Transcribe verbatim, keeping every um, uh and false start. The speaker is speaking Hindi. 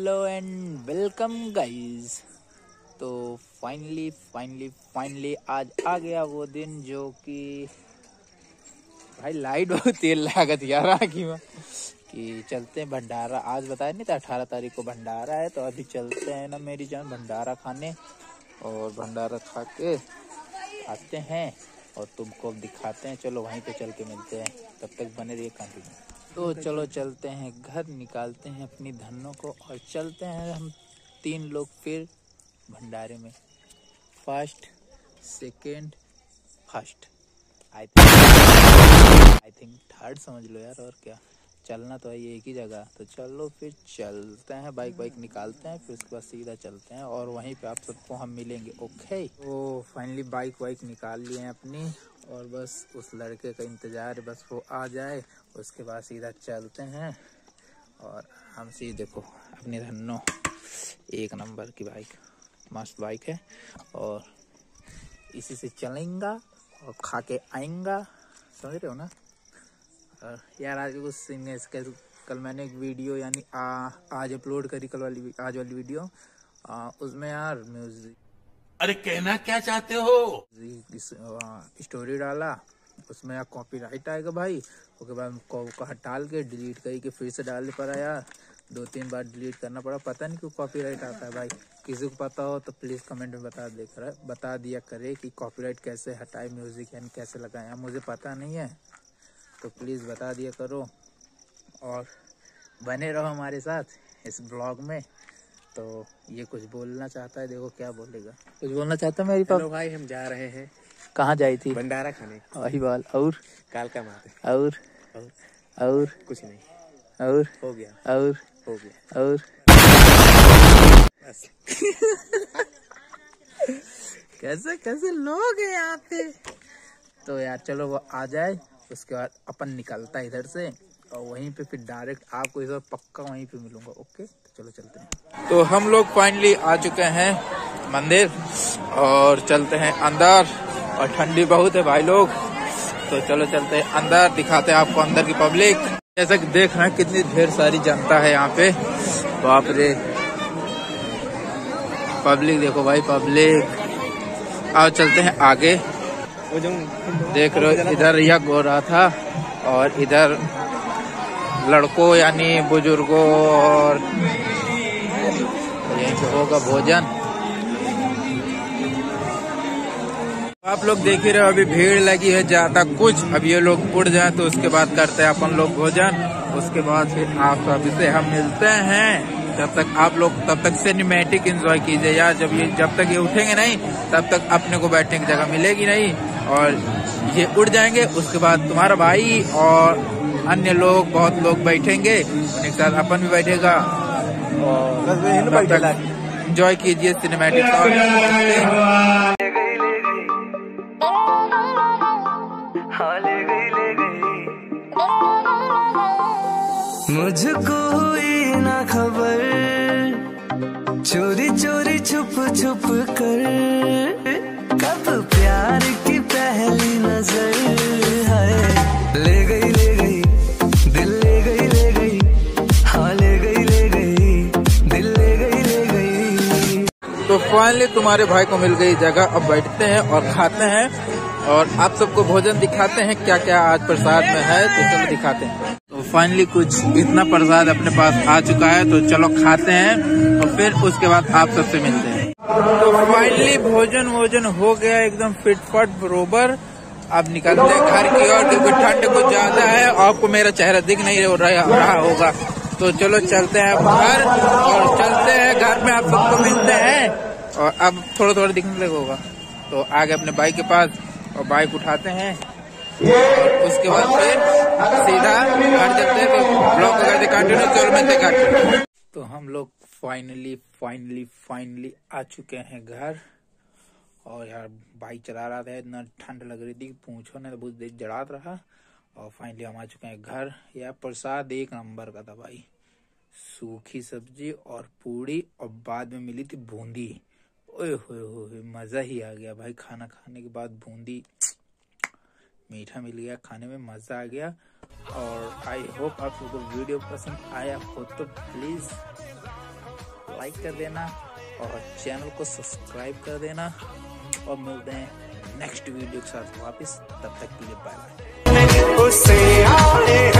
Hello and welcome guys. तो फाइनली फाइनली फाइनली आज आ गया वो दिन जो कि भाई लाइट बहुत तेल लागत यार आखिर में कि चलते हैं भंडारा। आज बताया नहीं था अठारह तारीख को भंडारा है, तो अभी चलते हैं ना मेरी जान भंडारा खाने, और भंडारा खा के आते हैं और तुमको दिखाते हैं। चलो वहीं पे चल के मिलते हैं, तब तक बने रहिए कंटिन्यू। तो चलो चलते हैं घर, निकालते हैं अपनी धनों को और चलते हैं हम तीन लोग फिर भंडारे में। First second first I think I think third समझ लो यार। और क्या, चलना तो है ये एक ही जगह। तो चलो फिर चलते हैं, बाइक बाइक निकालते हैं, फिर उसके बाद सीधा चलते हैं और वहीं पे आप सबको हम मिलेंगे। ओके। तो फाइनली बाइक वाइक निकाल लिए हैं अपनी, और बस उस लड़के का इंतजार है, बस वो आ जाए उसके बाद सीधा चलते हैं। और हम सीधे देखो अपनी धन्नो एक नंबर की बाइक, मस्त बाइक है, और इसी से चलेंगा और खा के आएंगा, समझ रहे हो ना। और यार आज कुछ सीन है इसके, कल मैंने एक वीडियो यानी आ, आज अपलोड करी, कल वाली आज वाली वीडियो, आ, उसमें यार म्यूजिक, अरे कहना क्या चाहते हो, स्टोरी डाला, उसमें यार कॉपीराइट आएगा भाई। उसके बाद को हटाल के डिलीट करी के फिर से डालने पड़ा यार, दो तीन बार डिलीट करना पड़ा। पता नहीं क्यों कॉपीराइट आता है भाई। किसी को पता हो तो प्लीज़ कमेंट में बता दे कर बता दिया करे कि कॉपीराइट कैसे हटाए, म्यूजिक यानी कैसे लगाए। मुझे पता नहीं है, तो प्लीज़ बता दिया करो और बने रहो हमारे साथ इस ब्लॉग में। तो ये कुछ बोलना चाहता है, देखो क्या बोलेगा। कुछ बोलना चाहता है मेरी पापा। भाई हम जा रहे हैं, कहाँ जाई थी? भंडारा खाने। वही बाल। और काल का माते और और, और कुछ नहीं, और हो गया और हो गया और बस। कैसे कैसे लोग हैं यहाँ पे। तो यार चलो वो आ जाए, उसके बाद अपन निकलता है इधर से, और वहीं पे फिर डायरेक्ट आपको इधर पक्का वहीं पे मिलूंगा। ओके, तो चलो चलते हैं। तो हम लोग फाइनली आ चुके हैं मंदिर और चलते हैं अंदर, और ठंडी बहुत है भाई लोग, तो चलो चलते हैं अंदर, दिखाते हैं आपको अंदर की पब्लिक। जैसा कि देख रहे हैं कितनी ढेर सारी जनता है यहाँ पे, बाप रे पब्लिक देखो भाई पब्लिक। आओ चलते हैं आगे। देख रहे हो इधर यज्ञ हो रहा था, और इधर लड़कों यानी बुजुर्गों और यहीं पे होगा भोजन। आप लोग देख ही रहे हो अभी भीड़ लगी है ज्यादा कुछ। अब ये लोग उड़ जाए तो उसके बाद करते हैं अपन लोग भोजन, उसके बाद फिर आप अभी से हम मिलते हैं। तब तक आप लोग तब तक सिनेमैटिक एंजॉय कीजिए यार। जब ये जब तक ये उठेंगे नहीं तब तक अपने को बैठने की जगह मिलेगी नहीं, और ये उड़ जाएंगे उसके बाद तुम्हारा भाई और अन्य लोग बहुत लोग बैठेंगे, उनके साथ अपन भी बैठेगा, और एंजॉय कीजिए सिनेमैटिक। मुझको हुई ना खबर, चोरी चोरी छुप छुप कर, कब प्यार की पहली नजर है। ले गई ले गई दिल, ले गई ले गई, हाँ ले गई ले गई दिल, ले गई ले गई। तो फाइनली तुम्हारे भाई को मिल गई जगह, अब बैठते हैं और खाते हैं, और आप सबको भोजन दिखाते हैं क्या क्या आज प्रसाद में है। तो चलो दिखाते हैं। तो फाइनली कुछ इतना प्रसाद अपने पास आ चुका है, तो चलो खाते हैं और फिर उसके बाद आप सबसे मिलते हैं। तो फाइनली भोजन भोजन हो गया एकदम फिटफट बरोबर। अब निकलते हैं घर की ओर, क्योंकि ठंड कुछ ज्यादा है, आपको मेरा चेहरा दिख नहीं रहा होगा। तो चलो चलते हैं घर, और चलते हैं घर में आप सबको मिलते हैं। और अब थोड़ा थोड़ा दिखने लगा होगा, तो आगे अपने बाइक के पास और बाइक उठाते हैं, और उसके बाद फिर सीधा घर चलते हैं। तो ब्लॉग को करते कंटिन्यू, चलो मिलते घर। तो हम लोग फाइनली फाइनली फाइनली आ चुके हैं घर, और यार बाइक चला रहा था, इतना ठंड लग रही थी पूछो ना, तो बहुत देर जड़ात रहा। और फाइनली हम आ चुके हैं घर। यार प्रसाद एक नंबर का था भाई, सूखी सब्जी और पूड़ी, और बाद में मिली थी बूंदी। ओए होए होए मजा ही आ गया भाई, खाना खाने के बाद बूंदी मीठा मिल गया, खाने में मजा आ गया। और आई होप आप लोगों को वीडियो पसंद आया हो तो प्लीज लाइक कर देना और चैनल को सब्सक्राइब कर देना और मिलते हैं नेक्स्ट वीडियो के साथ वापस। तब तक के लिए बाय बाय।